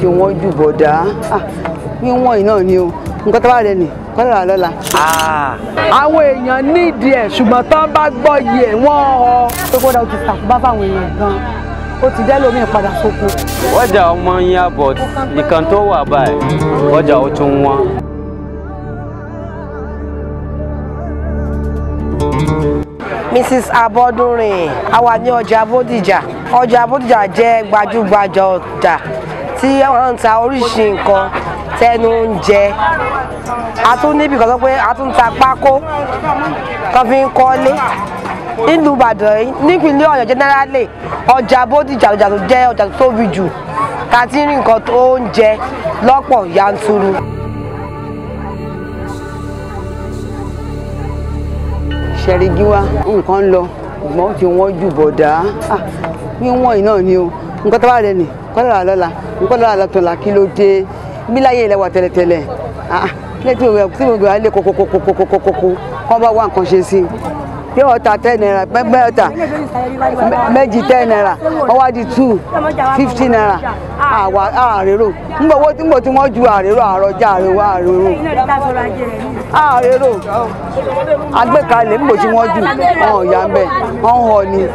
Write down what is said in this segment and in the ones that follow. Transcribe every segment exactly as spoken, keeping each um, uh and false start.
ti wọ́n jù bọ̀dá ní wọ́n yìí náà ni o nǹkan tó bá rẹ̀ nì kọ́ lọ́la lọ́la. àwọn èèyàn nídìí ẹ̀ ṣùgbọ́n tán bá gbọ́ yìí ẹ̀ wọ́n họ. pé kódà ó ti ṣàkóbá fáwọn èèyàn gan ó ti dẹ́ lómi ìpadà sóko. ọjà ọmọ yín but nìkan tó wà báyìí ọjà ó tún wọ́n. Missus Abọ́dúnrin a wà ní ọjà Bodija. Ọjà Bodija jẹ́ gbajúgbajà ọjà tí wọ́n ń ta oríṣi nǹkan tẹnu ń jẹ. A tún níbi kan sọ pé a tún ta pákó kan fi ń kọ́lé. Nílùú Ìbàdàn nípínlẹ̀ Ọ̀yọ́ generally ọjà Bodija ọjà tó jẹ́ ọjà tó tóbi jù ká tí ń rí nǹkan tó ń jẹ lọ́pọ̀ yanturu. ṣẹ̀rígí wá nǹkan ń lọ ṣùgbọ́n ó ti wọ́n jù bọ̀dá ní wọ́n yìí náà ni o nǹkan tó bá rẹ̀ nì kọ́ lọ́la lọ́la nǹkan lọ́la lọ́tọ̀ọ̀la kí ló dé bí láyé ilẹ̀ wà tẹ́lẹ̀tẹ́lẹ̀ lẹ́tí tí mo gbé wá lé kókókókókókókó kọ́ bá wá nǹkan ṣe sí i bí ọ̀tà ten naira pẹ́pẹ́ ọ̀tà méjì ten naira ọwọ́ di two fifty naira àwa àrèrò nígbà owó tí mo ti wọ́n ju àrèrò àrọ̀jà àrèrò àrèrò àrèrò agbékalẹ̀ nígbà tí wọ́n ju ọ̀hún ìyá ń bẹ̀ ọ̀hún họ ni.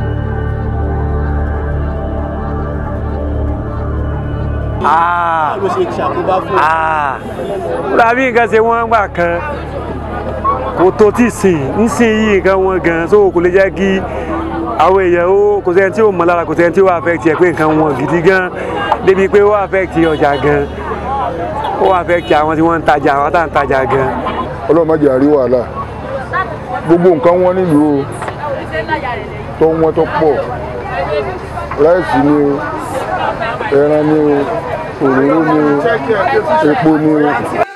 Rabi nǹkan ṣe wọ́n gbà kan kò tó tí sìn ń sìn yìí nǹkan wọn gan so kò lè jẹ́ kí àwọn èèyàn ó kò sẹ́ni tí ó mọ̀ lára kò sẹ́ni tí ó affect ẹ̀ pé nǹkan wọn gidi gan débi pé ó affect ọjà gan ó affect àwọn tí wọ́n ń tajà àwọn tá à ń tajà gan. Ọlọ́run má jẹ́ àrí wàhálà gbogbo nǹkan wọn nílùú o tó wọ́n tó pọ̀ ráìsì ni o ẹran ni o òróró ni o epo ni o.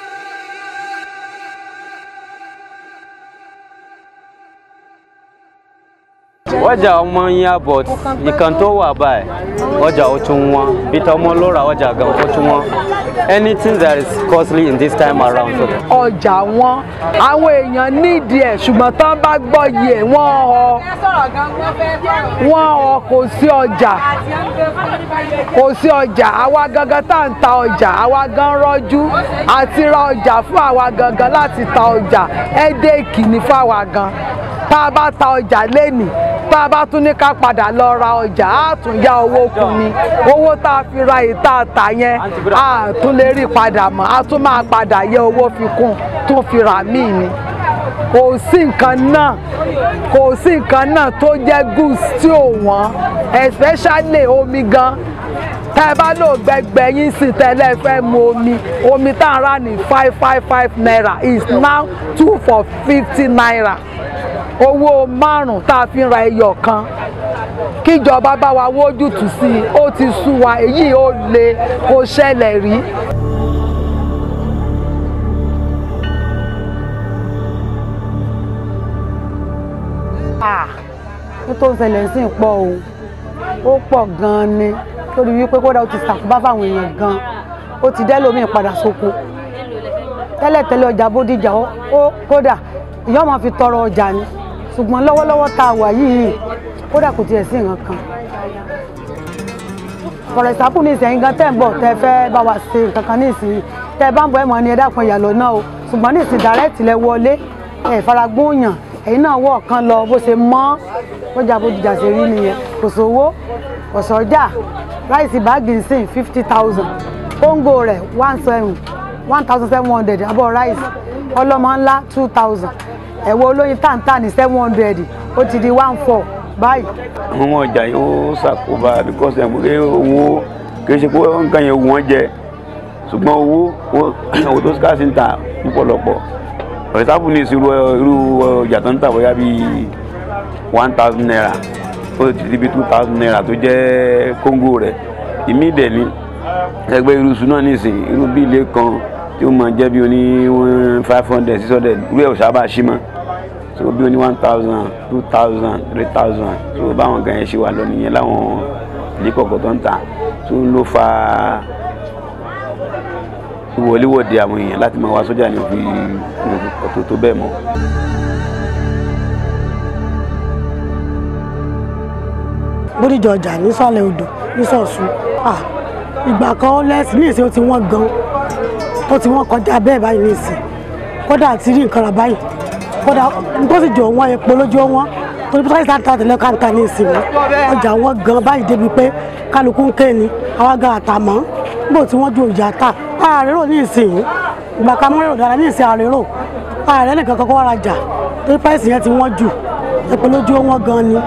ọjà ọmọ yín but nìkan tó wà báyìí ọjà ó tún wọ́n bí tọmọ ló ra ọjà gan ó tún wọ́n anything that is costly in this time around. ọjà wọn àwọn èèyàn nídìí ẹ̀ ṣùgbọ́n tán bá gbọ́ yìí ẹ̀ wọ́n họ wọ́n họ kò sí ọjà kò sí ọjà àwa gangan tá à ń ta ọjà àwa gan rọ́jú àti ra ọjà fún àwa gangan láti ta ọjà ẹ́dẹ́ẹ̀kì ní fún àwa gan tá a bá ta ọjà lénìí tá a bá tún ní ká padà lọ ra ọjà á tún yá owó kún ni owó tá a fi ra ìta àtà yẹn á tún lè rí padà mọ́ á tún máa padà yẹ owó fi kún tún fi rà míì ni kò sí nǹkan náà kò sí nǹkan náà tó jẹ́ goods tí ò wọ́n especially omi gan tẹ́ ẹ bá lò gbẹgbẹ yín sí tẹ́lẹ̀ fẹ́ mu omi omi tá a rà ní five five five naira is now two for fifty naira owó márùn tá a fi ra ẹyọ kan kíjọba bá wa wójútùú sí i ó ti sú wa èyí ó le kó ṣẹlẹ̀ rí. ní tó ń ṣẹlẹ̀ sí pọ̀ o ó pọ̀ gan-an ni lórí wípé kódà ó ti ṣàkóbá fáwọn èèyàn gan ó ti dẹ́ lómi ìpadà sóko tẹ́lẹ̀tẹ́lẹ̀ ọjà Bodija ó kódà ìyá ọmọ fi tọrọ ọjà ni ṣùgbọ́n lọ́wọ́lọ́wọ́ tá a wà yìí kódà kò tiẹ̀ sí nǹkan kan for example ní ìsẹ̀yìn gan tẹ́ ń bọ̀ tẹ́ fẹ́ bá wa ṣe nǹkan kan ní ìsìn tẹ́ bá ń bọ̀ ẹ̀ mọ́ ni ẹ dákun ẹ̀yà lọ náà o ṣùgbọ́n ní ìsìn direct lẹ wọlé ẹ̀ faragbóyàn ẹ̀yin náà wọ̀ kan lọ bó ṣe mọ́ ọjà Bodija ṣe rí nìyẹn kò sówó kò sọ́jà ráìsì báàgì ń sìn fifty thousand kóńgò rẹ̀ one seven one thousand seven hundred abọ́ ráìsì ọlọ́mọ ńlá two thousand ẹ̀wọ̀ olóyin tàǹtà ní seven hundred ó ti di one four báyìí. àwọn ọjà yìí ó ṣàkóbá because ẹ̀ pé owó kì í ṣe pé nǹkan yẹn wọ́n jẹ ṣùgbọ́n owó owó tó ṣáà sí ń ta púpọ̀lọpọ̀ ọ̀rẹ́sáàbù ní ìṣirò irú ọjà tó ń tà bóyá bíi one thousand naira ó ti di bíi two thousand naira tó jẹ́ kóńgò rẹ̀ ìmí dẹ̀ ní ẹgbẹ́ irú iṣu náà nísìnyí irú bí ilé kan tí ó máa jẹ́ bí oní five hundred six hundred irú ẹ̀ ò sábà ṣí mọ́ so bí oní one thousand two thousand three thousand so báwọn gan yẹn ṣe wà lọ nìyẹn láwọn ilé kọ̀ọ̀kan tó ń tà tó ló fa ìwọléwọ̀de àwọn èèyàn láti máa wá sójà ní òfin tó tó bẹ́ẹ̀ mọ́. Bodija ọjà nísàlẹ̀ odò nísọ̀sù ìgbà kan ó lẹ́sìn ní ìsìn ó ti wọ́n gan ó ti wọ́n kọjá bẹ́ẹ̀ báyìí ní ìsìn kódà àti rí nǹkan rà báyìí kódà tó sì jọ wọ́n epo lójú wọn torí pé sáyẹ́sì àti àtẹ̀lẹ́ káńtà ní ìsìn wọn ọjà wọn gan báyìí débi pé kálukú ń ké ni àwa gan àtàmọ́ níbo tí wọ́n ju ìjà ta àárẹ̀rò ní ìsìn ìgbà kan mọ́ rẹ̀ dára ní ìsìn àárẹ̀rò ààrẹ nìkan kọ́kọ́ wá rajà torí páìsì yẹn ti wọ́n jù epo lójú wọn gan ni.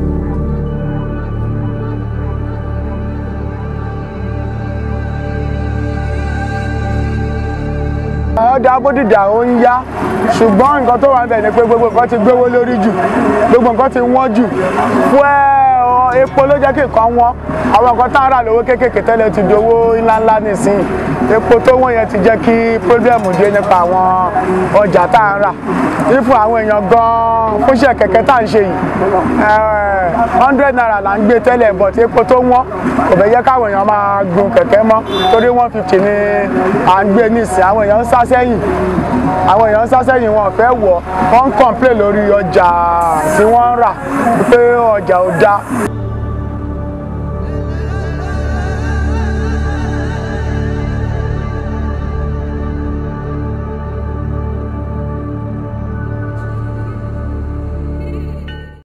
ọjà Bódìjà ó ń yá ṣùgbọ́n nǹkan tó wà ń bẹ̀ ni pé gbogbo nǹkan ti gbówó lórí jù gbogbo nǹkan ti wọ́n jù fún ẹ epo ló jẹ́ kí nǹkan wọ́n àwọn nǹkan tá ń rà lówó kéékèèké tẹ́lẹ̀ ti di owó ńláńlá nísìnyí epo tó wọ́n yẹn ti jẹ́ kí pírọ́blẹ́mù dé nípa àwọn ọjà tá ń rà ní fún àwọn èèyàn gan-an fúnṣẹ́ kẹ̀kẹ́ tá ń ṣe yìí hundred naira là ń gbé tẹ́lẹ̀ bọ̀ tí epo tó wọ́n kò fẹ́ jẹ́ káwọn èèyàn máa gun kẹ̀kẹ́ mọ́ torí one fifty ni à ń gbé nísìnyí àwọn èèyàn ń sá sẹ́yìn àwọn èèyàn ń sá sẹ́yìn wọn fẹ́ wọ̀ wọ́n ń complain lórí ọjà tí wọ́n ń rà pé ọjà ò dáa.